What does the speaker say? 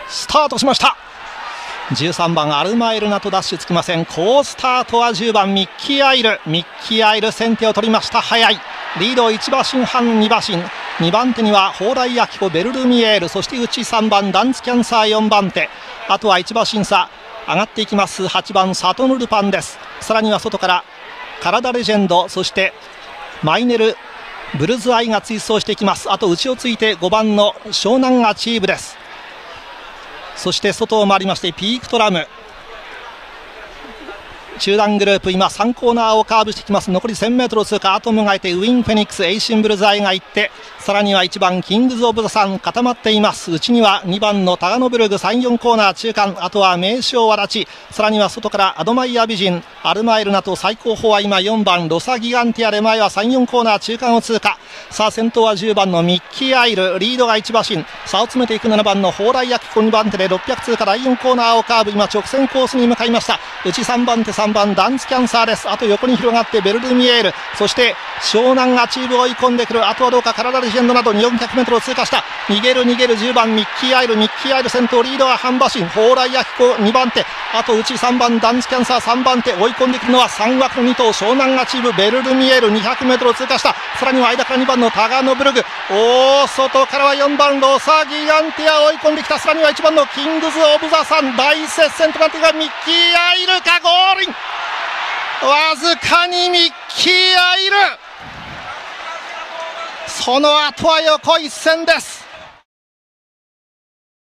スタートしました。13番アルマイルナとダッシュつきません。好スタートは10番ミッキーアイル。ミッキーアイル先手を取りました。早いリード1馬身半2馬身、2番手には蓬莱明子ベルルミエール、そして内3番ダンツキャンサー4番手、あとは1馬身差上がっていきます。8番サトヌルパンです。さらには外からカラダレジェンド、そしてマイネルブルズアイが追走していきます。あと内をついて5番の湘南アチーブです。そして外を回りましてピークトラム、中段グループ今3コーナーをカーブしてきます。残り 1000m を通過。アトムがいてウィンフェニックス、エイシンブルズアイがいって、さらには1番キングズオブザサン固まっています。内には2番のタガノブルグ、3、4コーナー中間、あとは名将わだち、さらには外からアドマイヤ美人アルマイルナと最高峰は今4番ロサギガンティアで前は3、4コーナー中間を通過。さあ先頭は10番のミッキーアイル、リードが1馬身、差を詰めていく7番の蓬莱明子2番手で600通過。第4コーナーをカーブ、今直線コースに向かいました。内3番手3番ダンツキャンサーです。あと横に広がってベルルミエール、そして湘南アチーブを追い込んでくる。あとはどうかカラダレジェンドなど 400m を通過した。逃げる10番ミッキーアイル、ミッキーアイル先頭、リードは半馬身、蓬莱明子2番手、あと内3番ダンツキャンサー3番手、追い込んでくるのは3枠の2頭湘南アチーブベルルミエール 200m を通過した。さらには間から2番のタガノブルグ、外からは4番ロサギガンティアを追い込んできた。さらには1番のキングズオブザサン、大接戦となっているがミッキーアイルかゴールイン、わずかにミッキーアイル、その後は横一線です。